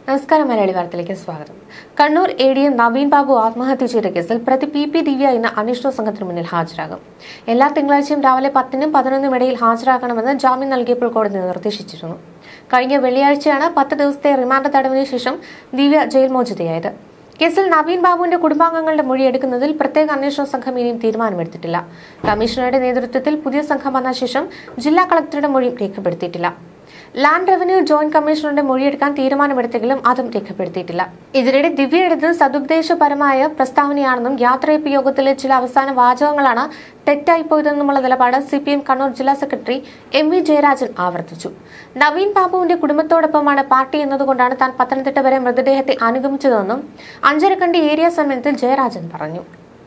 നമസ്കാരം. മലയാളി വാർത്തയിലേക്ക് സ്വാഗതം. കണ്ണൂർ ADM നവീൻ ബാബു ആത്മഹത്യ ചെയ്ത കേസിൽ പ്രതി PP ദിവ്യ ഇന്ന് അന്വേഷണ സംഘത്തിന് മുന്നിൽ ഹാജരാകും. എല്ലാ തിങ്കളാഴ്ചയും രാവിലെ 10-നും 11-നും ഇടയിൽ ഹാജരാകണമെന്ന് ജാമ്യം നൽകിയപ്പോൾ കോടതി നിർദ്ദേശിച്ചിരുന്നു. കഴിഞ്ഞ വെള്ളിയാഴ്ചയാണ് 10 ദിവസത്തെ റിമാൻഡ് തടവിന് ശേഷം ദിവ്യ ജയിൽ മോചിതയായത്. കേസിൽ നവീൻ ബാബുവിന്റെ കുടുംബാംഗങ്ങളുടെ മൊഴിയെടുക്കുന്നതിൽ പ്രത്യേക അന്വേഷണ സംഘം ഇനിയും തീരുമാനമെടുത്തിട്ടില്ല. കമ്മീഷണറുടെ നേതൃത്വത്തിൽ പുതിയ സംഘം വന്ന ശേഷം ജില്ലാ കളക്ടറുടെ മൊഴിയും രേഖപ്പെടുത്തിയിട്ടില്ല. ലാൻഡ് റവന്യൂ ജോയിന്റ് കമ്മീഷണറുടെ മൊഴിയെടുക്കാൻ തീരുമാനമെടുത്തെങ്കിലും അതും രേഖപ്പെടുത്തിയിട്ടില്ല. ഇതിനിടെ ദിവ്യ എടുത്തത് സദുദ്ദേശപരമായ പ്രസ്താവനയാണെന്നും യാത്രയപ്പ് യോഗത്തിലെ ചില അവസാന വാചകങ്ങളാണ് തെറ്റായിപ്പോയതെന്നുമുള്ള നിലപാട് CPM കണ്ണൂർ ജില്ലാ സെക്രട്ടറി MV ജയരാജൻ ആവർത്തിച്ചു. നവീൻ ബാബുവിന്റെ കുടുംബത്തോടൊപ്പമാണ് പാർട്ടി എന്നതുകൊണ്ടാണ് താൻ പത്തനംതിട്ട വരെ മൃതദേഹത്തെ അനുഗമിച്ചതെന്നും അഞ്ചരക്കണ്ടി ഏരിയ സമ്മേളനത്തിൽ ജയരാജൻ പറഞ്ഞു.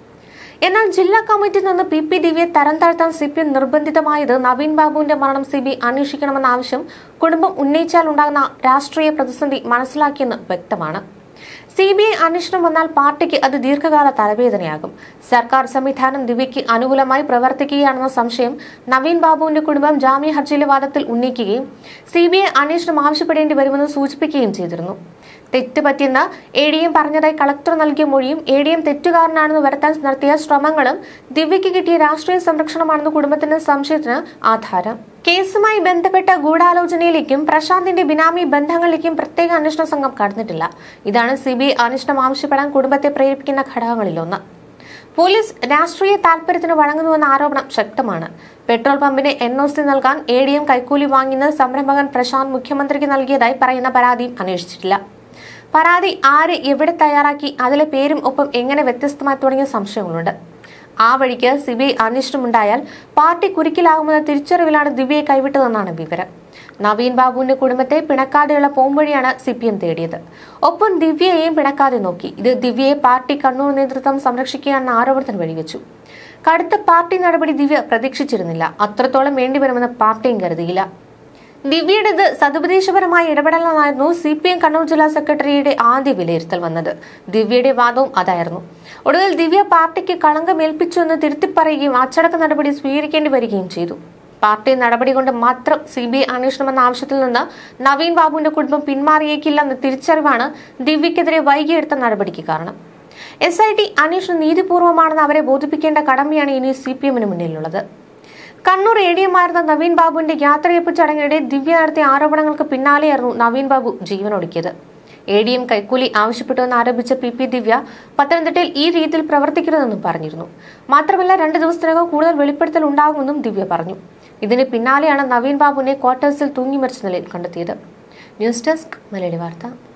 എന്നാൽ ജില്ലാ കമ്മിറ്റിയിൽ നിന്ന് PP ദിവ്യയെ തരം താഴ്ത്താൻ CPM നിർബന്ധിതമായത് നവീൻ ബാബുവിന്റെ മരണം CBI അന്വേഷിക്കണമെന്ന ആവശ്യം കുടുംബം ഉന്നയിച്ചാൽ ഉണ്ടാകുന്ന രാഷ്ട്രീയ പ്രതിസന്ധി മനസ്സിലാക്കിയെന്ന് വ്യക്തമാണ്. CBI അന്വേഷണം വന്നാൽ പാർട്ടിക്ക് അത് ദീർഘകാല തലവേദനയാകും. സർക്കാർ സംവിധാനം ദിവ്യയ്ക്ക് അനുകൂലമായി പ്രവർത്തിക്കുകയാണെന്ന സംശയം നവീൻ ബാബുവിന്റെ കുടുംബം ജാമ്യ ഹർജിയിലെ വാദത്തിൽ ഉന്നയിക്കുകയും CBI അന്വേഷണം ആവശ്യപ്പെടേണ്ടി വരുമെന്ന് സൂചിപ്പിക്കുകയും ചെയ്തിരുന്നു. തെറ്റ് പറ്റിയെന്ന് ADM പറഞ്ഞതായി കളക്ടർ നൽകിയ മൊഴിയും ADM തെറ്റുകാരനാണെന്ന് വരുത്താൻ നടത്തിയ ശ്രമങ്ങളും ദിവ്യയ്ക്ക് കിട്ടിയ രാഷ്ട്രീയ സംരക്ഷണമാണെന്ന് കുടുംബത്തിന്റെ സംശയത്തിന് ആധാരം. കേസുമായി ബന്ധപ്പെട്ട ഗൂഢാലോചനയിലേക്കും പ്രശാന്തിന്റെ ബിനാമി ബന്ധങ്ങളിലേക്കും പ്രത്യേക അന്വേഷണ സംഘം കടന്നിട്ടില്ല. ഇതാണ് CBI അന്വേഷണം ആവശ്യപ്പെടാൻ കുടുംബത്തെ പ്രേരിപ്പിക്കുന്ന ഘടകങ്ങളിലൊന്ന്. പോലീസ് രാഷ്ട്രീയ താൽപര്യത്തിന് വഴങ്ങുന്നുവെന്ന ആരോപണം ശക്തമാണ്. പെട്രോൾ പമ്പിന് NOC നൽകാൻ ADM കൈക്കൂലി വാങ്ങിയെന്ന് സംരംഭകൻ പ്രശാന്ത് മുഖ്യമന്ത്രിക്ക് നൽകിയതായി പറയുന്ന പരാതിയും അന്വേഷിച്ചിട്ടില്ല. പരാതി ആര് എവിടെ തയ്യാറാക്കി, അതിലെ പേരും ഒപ്പം എങ്ങനെ വ്യത്യസ്തമായി തുടങ്ങിയ സംശയങ്ങളുണ്ട്. ആ വഴിക്ക് CBI അന്വേഷണമുണ്ടായാൽ പാർട്ടി കുരുക്കിലാകുമെന്ന തിരിച്ചറിവിലാണ് ദിവ്യയെ കൈവിട്ടതെന്നാണ് വിവരം. നവീൻ ബാബുവിന്റെ കുടുംബത്തെ പിണക്കാതെയുള്ള പോംവഴിയാണ് CPM തേടിയത്. ഒപ്പം ദിവ്യയെയും പിണക്കാതെ നോക്കി. ഇത് ദിവ്യയെ പാർട്ടി കണ്ണൂർ നേതൃത്വം സംരക്ഷിക്കുകയാണെന്ന ആരോപണത്തിന് വഴിവെച്ചു. കടുത്ത പാർട്ടി നടപടി ദിവ്യ പ്രതീക്ഷിച്ചിരുന്നില്ല. അത്രത്തോളം വേണ്ടിവരുമെന്ന് പാർട്ടിയും കരുതിയില്ല. ദിവ്യയുടേത് സതുപദേശപരമായ ഇടപെടലായിരുന്നു CPM കണ്ണൂർ ജില്ലാ സെക്രട്ടറിയുടെ ആദ്യ വിലയിരുത്തൽ വന്നത്. ദിവ്യയുടെ വാദവും അതായിരുന്നു. ഒടുവിൽ ദിവ്യ പാർട്ടിക്ക് കളങ്കമേൽപ്പിച്ചു എന്ന് തിരുത്തിപ്പറയുകയും അച്ചടക്ക നടപടി സ്വീകരിക്കേണ്ടി വരികയും ചെയ്തു. പാർട്ടി നടപടി കൊണ്ട് മാത്രം CBI അന്വേഷണമെന്ന ആവശ്യത്തിൽ നിന്ന് നവീൻ ബാബുവിന്റെ കുടുംബം പിന്മാറിയേക്കില്ലെന്ന തിരിച്ചറിവാണ് ദിവ്യക്കെതിരെ വൈകിയെടുത്ത നടപടിക്ക് കാരണം. SIT അന്വേഷണം നീതിപൂർവമാണെന്ന് അവരെ ബോധിപ്പിക്കേണ്ട കടമയാണ് ഇനി CPMന് മുന്നിലുള്ളത്. കണ്ണൂർ ADM ആയിരുന്ന നവീൻ ബാബുവിന്റെ യാത്രയപ്പ് ചടങ്ങിനിടെ ദിവ്യ നടത്തിയ ആരോപണങ്ങൾക്ക് പിന്നാലെയായിരുന്നു നവീൻ ബാബു ജീവനൊടുക്കിയത്. ADM കൈക്കൂലി ആവശ്യപ്പെട്ടുവെന്ന് ആരോപിച്ച PP ദിവ്യ പത്തനംതിട്ടയിൽ ഈ രീതിയിൽ പ്രവർത്തിക്കരുതെന്നും പറഞ്ഞിരുന്നു. മാത്രമല്ല 2 ദിവസത്തിനകം കൂടുതൽ വെളിപ്പെടുത്തൽ ഉണ്ടാകുമെന്നും ദിവ്യ പറഞ്ഞു. ഇതിന് പിന്നാലെയാണ് നവീൻ ബാബുവിനെ ക്വാർട്ടേഴ്സിൽ തൂങ്ങി മരിച്ച നിലയിൽ കണ്ടെത്തിയത്. ന്യൂസ് ഡെസ്ക് മലയാളി വാർത്ത.